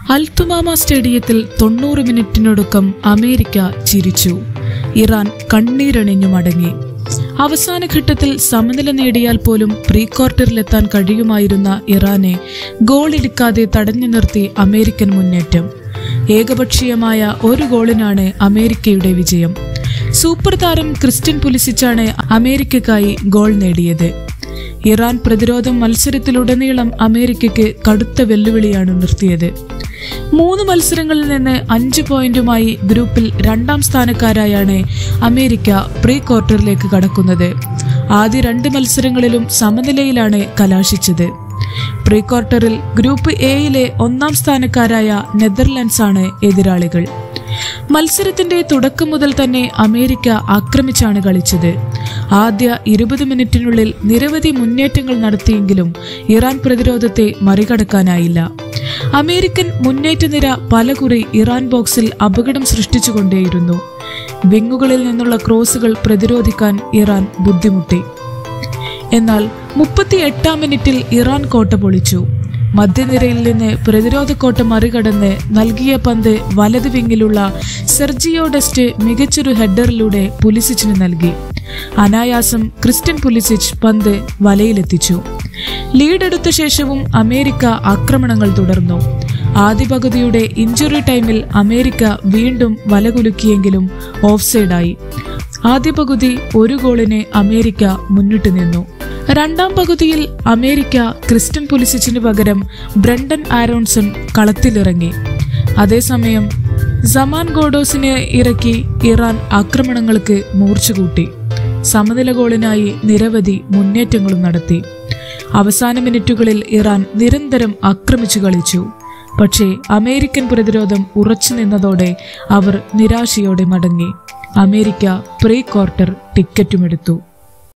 അൽത്തുമാമ സ്റ്റേഡിയത്തിൽ 90 മിനിറ്റിനൊടുക്കം അമേരിക്ക ചിരിച്ചു. ഇറാൻ കണ്ണീരണിഞ്ഞു മടങ്ങി. അവസാന ഘട്ടത്തിൽ സമനില നേടിയാൽ പോലും പ്രീ ക്വാർട്ടറിലെത്താൻ കഴിയുമായിരുന്ന ഇറാനെ ഗോളടിക്കാതെ തടഞ്ഞു നിർത്തി അമേരിക്കൻ മുന്നേറ്റം. ഏകപക്ഷീയമായ ഒരു ഗോളിനാണ് അമേരിക്കയുടെ വിജയം. സൂപ്പർ താരം ക്രിസ്റ്റ്യൻ പുലിസിച്ചാണ് അമേരിക്കയ്ക്കായി ഗോൾ നേടിയത്. ഇറാൻ പ്രതിരോധം മത്സരത്തിലുടനീളം അമേരിക്കയ്ക്ക് കടുത്ത വെല്ലുവിളിയാണ് നിർത്തിയത്. 3 മത്സരങ്ങളിൽ നിന്ന് 5 പോയിന്റുമായി ഗ്രൂപ്പിൽ 2ാം സ്ഥാനക്കാരായാണ് അമേരിക്ക പ്രീ ക്വാർട്ടറിലേക്ക് കടക്കുന്നത്. ആദ്യ 2 മത്സരങ്ങളിലും സമനിലയിലാണ് കലാശിച്ചത്. പ്രീ ക്വാർട്ടറിൽ ഗ്രൂപ്പ് എയിലെ 1ാം സ്ഥാനക്കാരായ നെതർലൻഡ്സാണ് എതിരാളികൾ. മത്സരത്തിന്റെ തുടക്കം മുതൽ തന്നെ അമേരിക്ക ആക്രമിച്ചാണ് കളിച്ചത്. ആദ്യ 20 മിനിറ്റിനുള്ളിൽ നിരവധി മുന്നേറ്റങ്ങൾ നടത്തിയെങ്കിലും ഇറാൻ പ്രതിരോധത്തെ മറികടക്കാനായില്ല. അമേരിക്കൻ മുന്നേറ്റ നിര പലകുറി ഇറാൻ ബോക്സിൽ അപകടം സൃഷ്ടിച്ചുകൊണ്ടേയിരുന്നു. വിങ്ങുകളിൽ നിന്നുള്ള ക്രോസുകൾ പ്രതിരോധിക്കാൻ ഇറാൻ ബുദ്ധിമുട്ടി. എന്നാൽ 38ാം മിനിറ്റിൽ ഇറാൻ കോട്ട പൊളിച്ചു. മധ്യനിരയിൽ നിന്ന് പ്രതിരോധ കോട്ട മറികടന്ന് നൽകിയ പന്ത് വലത് വിങ്ങിലുള്ള സെർജിയോ ഡെസ്റ്റ് മികച്ചൊരു ഹെഡറിലൂടെ പുലിസിച്ചിന് നൽകി. അനായാസം ക്രിസ്റ്റ്യൻ പുലിസിച്ച് പന്ത് വലയിലെത്തിച്ചു. ലീഡെടുത്ത ശേഷവും അമേരിക്ക ആക്രമണങ്ങൾ തുടർന്നു. ആദ്യ പകുതിയുടെ ഇഞ്ചുറി ടൈമിൽ അമേരിക്ക വീണ്ടും വലകുലുക്കിയെങ്കിലും ഓഫ്സൈഡായി. ആദ്യ പകുതി 1 ഗോളിന് അമേരിക്ക മുന്നിട്ട് നിന്നു. 2ാം പകുതിയിൽ അമേരിക്ക ക്രിസ്റ്റ്യൻ പുലിസിച്ചിന് പകരം ബ്രണ്ടൻ ആരോൺസൺ കളത്തിലിറങ്ങി. അതേസമയം സമാൻ ഗോഡോസിനെ ഇറക്കി ഇറാൻ ആക്രമണങ്ങൾക്ക് മൂർച്ചകൂട്ടി. സമനില ഗോളിനായി നിരവധി മുന്നേറ്റങ്ങളും നടത്തി. അവസാന മിനിറ്റുകളിൽ ഇറാൻ നിരന്തരം ആക്രമിച്ചു കളിച്ചു. പക്ഷേ അമേരിക്കൻ പ്രതിരോധം ഉറച്ചു നിന്നതോടെ അവർ നിരാശയോടെ മടങ്ങി. America pre quarter ടിക്കറ്റുമെടുത്തു.